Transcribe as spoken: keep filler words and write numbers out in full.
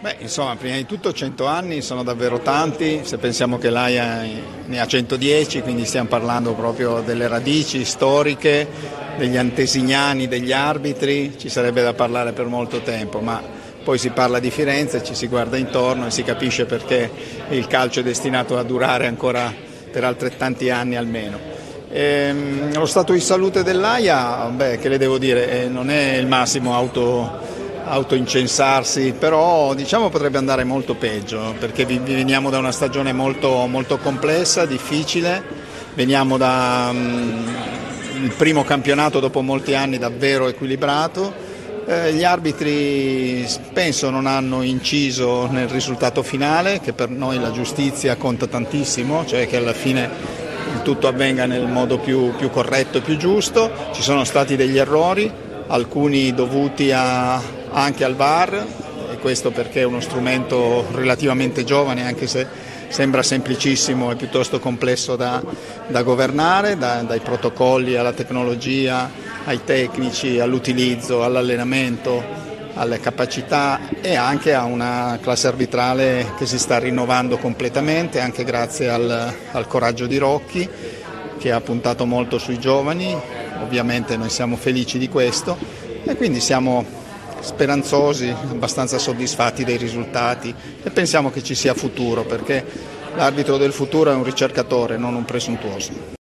Beh, insomma, prima di tutto cento anni sono davvero tanti, se pensiamo che l'Aia ne ha centodieci, quindi stiamo parlando proprio delle radici storiche, degli antesignani, degli arbitri, ci sarebbe da parlare per molto tempo, ma poi si parla di Firenze, ci si guarda intorno e si capisce perché il calcio è destinato a durare ancora per altrettanti anni almeno. Ehm, lo stato di salute dell'Aia, beh, che le devo dire, eh, non è il massimo auto... autoincensarsi, però diciamo potrebbe andare molto peggio, perché veniamo da una stagione molto, molto complessa, difficile, veniamo da um, il primo campionato dopo molti anni davvero equilibrato, eh, gli arbitri penso non hanno inciso nel risultato finale, che per noi la giustizia conta tantissimo, cioè che alla fine il tutto avvenga nel modo più, più corretto e più giusto. Ci sono stati degli errori, alcuni dovuti a anche al V A R, e questo perché è uno strumento relativamente giovane, anche se sembra semplicissimo e piuttosto complesso da, da governare, da, dai protocolli alla tecnologia, ai tecnici, all'utilizzo, all'allenamento, alle capacità e anche a una classe arbitrale che si sta rinnovando completamente, anche grazie al, al coraggio di Rocchi, che ha puntato molto sui giovani. Ovviamente noi siamo felici di questo e quindi siamo speranzosi, abbastanza soddisfatti dei risultati e pensiamo che ci sia futuro, perché l'arbitro del futuro è un ricercatore, non un presuntuoso.